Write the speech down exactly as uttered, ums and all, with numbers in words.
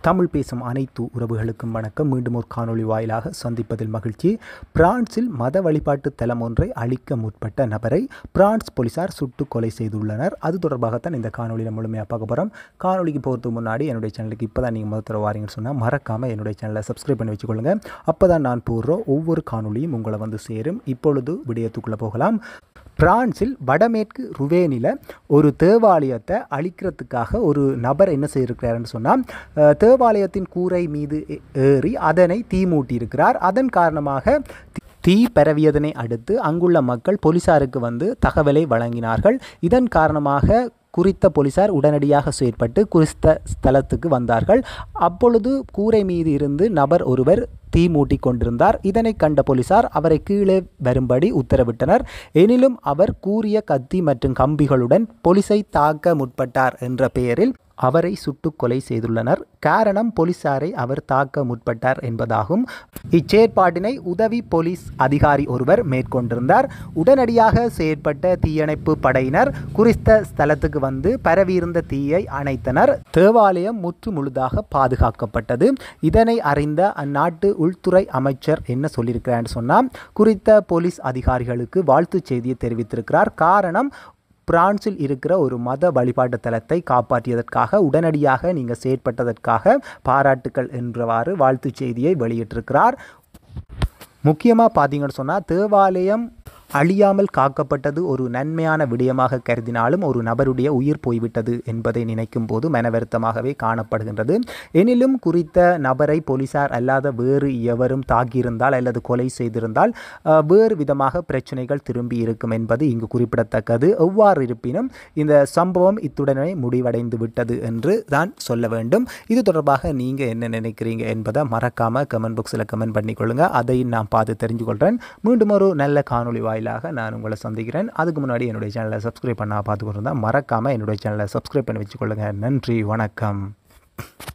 தமிழ் பேசும் அனைத்து உறவுகளுக்கும் வணக்கம். மீண்டும் ஒரு காணொளி வாயிலாக சந்திப்பதில் மகிழ்ச்சி. பிரான்சில் மத வழிபாட்டு தலம் ஒன்றை அழிக்க முற்பட்ட நபரை பிரான்ஸ் போலீசார் சுட்டு கொலை செய்துள்ளனர். அது தொடர்பாகத்தான் இந்த காணொலியில் முழுமையாக பார்க்க போகிறோம். காணொலிக்கு போகிறதுக்கு முன்னாடி என்னுடைய சேனலுக்கு இப்போ தான் நீங்கள் முதல் தடவை வாரீங்கன்னு சொன்னால் மறக்காமல் என்னுடைய சேனலை சப்ஸ்கிரைப் பண்ணி வச்சுக்கொள்ளுங்கள். அப்போ தான் நான் போடுற ஒவ்வொரு காணொலியும் உங்களை வந்து சேரும். இப்பொழுது விடயத்துக்குள்ளே போகலாம். பிரான்சில் வடமேற்கு ருவேனில் ஒரு தேவாலயத்தை அழிக்கிறதுக்காக ஒரு நபர் என்ன செய்திருக்கிறாருன்னு சொன்னால், தேவாலயத்தின் கூரை மீது ஏறி அதனை தீ மூட்டியிருக்கிறார். அதன் காரணமாக தீ பரவியதனை அடுத்து அங்குள்ள மக்கள் போலீசாருக்கு வந்து தகவலை வழங்கினார்கள். இதன் காரணமாக குறித்த போலீசார் உடனடியாக செயற்பட்டு குறித்த ஸ்தலத்துக்கு வந்தார்கள். அப்பொழுது கூரை மீது இருந்து நபர் ஒருவர் தீ மூட்டி கொண்டிருந்தார். இதனை கண்ட போலீசார் அவரை கீழே வரும்படி உத்தரவிட்டனர். எனினும் அவர் கூரிய கத்தி மற்றும் கம்பிகளுடன் போலீஸை தாக்க முற்பட்டார் என்ற பெயரில் அவரை சுட்டு கொலை செய்துள்ளனர். காரணம், போலீசாரை அவர் தாக்க முற்பட்டார் என்பதாகும். இச்செயற்பாட்டினை உதவி போலீஸ் அதிகாரி ஒருவர் மேற்கொண்டிருந்தார். உடனடியாக செயற்பட்ட தீயணைப்பு படையினர் குறித்த ஸ்தலத்துக்கு வந்து பரவியிருந்த தீயை அணைத்தனர். தேவாலயம் முற்று முழுதாக பாதுகாக்கப்பட்டது. இதனை அறிந்த அந்நாட்டு உள்துறை அமைச்சர் என்ன சொல்லியிருக்கிறான்னு சொன்னால், குறித்த போலீஸ் அதிகாரிகளுக்கு வாழ்த்து செய்தியை தெரிவித்திருக்கிறார். காரணம், பிரான்சில் இருக்கிற ஒரு மத வழிபாட்டு தலத்தை காப்பாற்றியதற்காக உடனடியாக நீங்கள் செயற்பட்டதற்காக பாராட்டுக்கள் என்றவாறு வாழ்த்து செய்தியை வெளியிட்டிருக்கிறார். முக்கியமாக பார்த்தீங்கன்னு சொன்னால், தேவாலயம் அழியாமல் காக்கப்பட்டது ஒரு நன்மையான விடயமாக கருதினாலும் ஒரு நபருடைய உயிர் போய்விட்டது என்பதை நினைக்கும் போது மனவருத்தமாகவே காணப்படுகின்றது. எனினும் குறித்த நபரை போலீசார் அல்லாத வேறு எவரும் தாக்கியிருந்தால் அல்லது கொலை செய்திருந்தால் வேறு விதமாக பிரச்சனைகள் திரும்பி இருக்கும் என்பது இங்கு குறிப்பிடத்தக்கது. எவ்வாறு இருப்பினும் இந்த சம்பவம் இத்துடனே முடிவடைந்து விட்டது என்று தான் சொல்ல வேண்டும். இது தொடர்பாக நீங்கள் என்ன நினைக்கிறீங்க என்பதை மறக்காமல் கமெண்ட் பாக்ஸில் கமெண்ட் பண்ணிக்கொள்ளுங்க. அதை நான் பார்த்து தெரிஞ்சு கொள்கிறேன். மீண்டும் ஒரு நல்ல காணொளி வாயில் நான் உங்களை சந்திக்கிறேன். அதுக்கு முன்னாடி என்னுடைய சேனலை சப்ஸ்கிரைப் பண்ண பார்த்துக்கிட்டு இருந்தால் மறக்காமல் என்னுடைய சேனலை சப்ஸ்கிரைப் பண்ணி வச்சுக்கொள்ளுங்கள். நன்றி, வணக்கம்.